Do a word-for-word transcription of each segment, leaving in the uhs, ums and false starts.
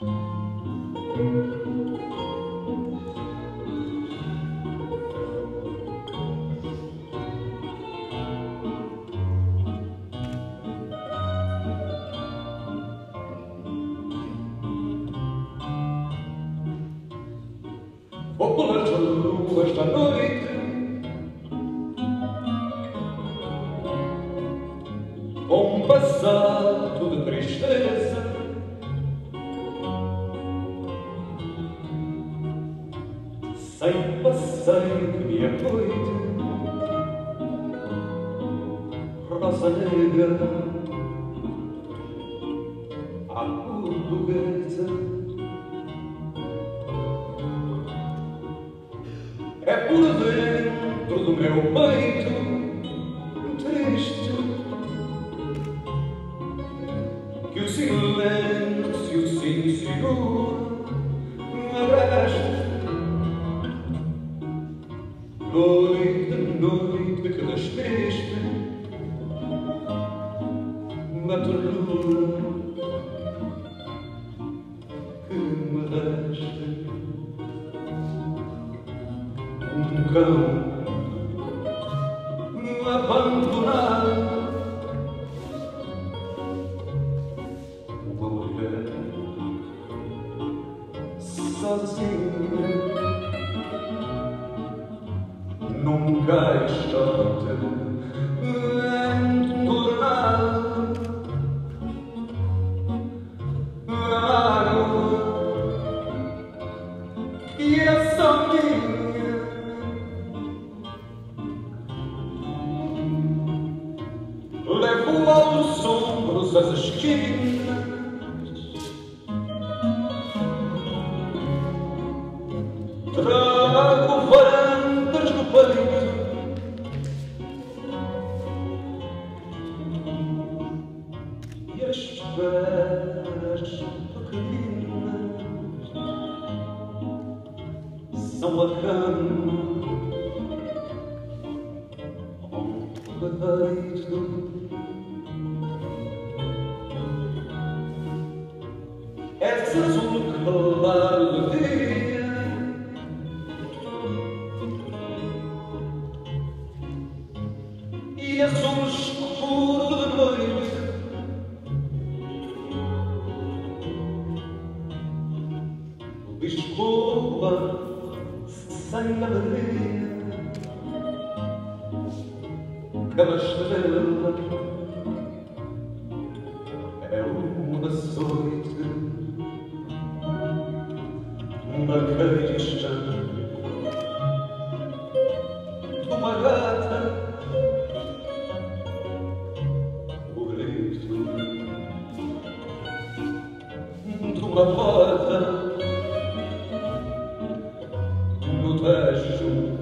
Vou pular de lua esta noite, com um passado de tristeza, sem passeio que me apoie, rosa negra à portuguesa. É por dentro do meu peito triste que o silêncio se insinua na bresta. Noite, noite que despiste na ternura que me deste. Um cão abandonado, uma mulher sozinha num caixote entornado na água que é só minha. Levo aos ombros as esquinas, trago varandas no peito, e as pedras pequeninas são a cama onde deito. És azul claro de dia, e azul escuro de noite. Lisboa sem alegria, cada estrela é uma açoite na queixa de uma gata. O grito de uma porta no Tejo,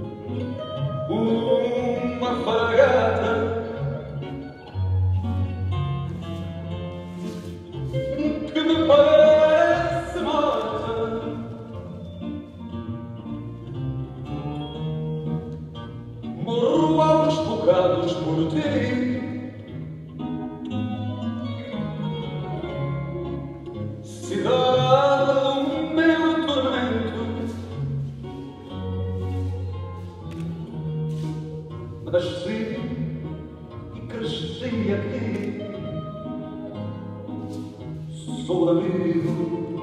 uma fragata que me parece morta. Morro aos bocados por ti, cidade do meu tormento. Nasci e cresci aqui, sou amigo